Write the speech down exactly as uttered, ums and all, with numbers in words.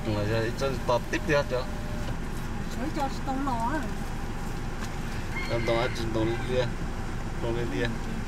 rồi cho tọt tiếp đi hết cho sửa cho tông lò á em tọt trên tông đi đi tông lên đi